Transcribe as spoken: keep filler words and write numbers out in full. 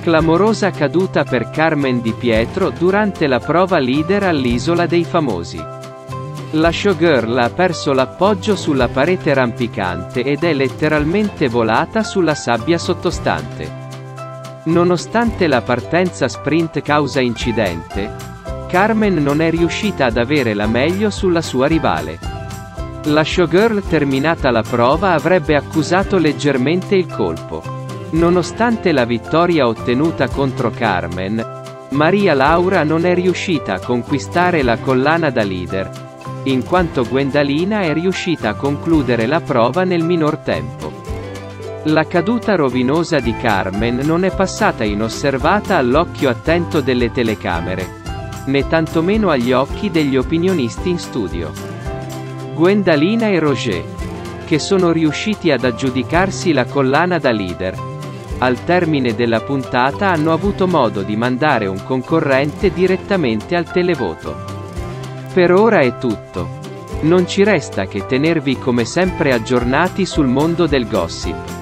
Clamorosa caduta per Carmen Di Pietro durante la prova leader all'Isola dei Famosi. La showgirl ha perso l'appoggio sulla parete rampicante ed è letteralmente volata sulla sabbia sottostante. Nonostante la partenza sprint causa incidente, Carmen non è riuscita ad avere la meglio sulla sua rivale. La showgirl, terminata la prova, avrebbe accusato leggermente il colpo. Nonostante la vittoria ottenuta contro Carmen, Maria Laura non è riuscita a conquistare la collana da leader, in quanto Gwendalina è riuscita a concludere la prova nel minor tempo. La caduta rovinosa di Carmen non è passata inosservata all'occhio attento delle telecamere, né tantomeno agli occhi degli opinionisti in studio. Gwendalina e Roger, che sono riusciti ad aggiudicarsi la collana da leader, al termine della puntata hanno avuto modo di mandare un concorrente direttamente al televoto. Per ora è tutto. Non ci resta che tenervi come sempre aggiornati sul mondo del gossip.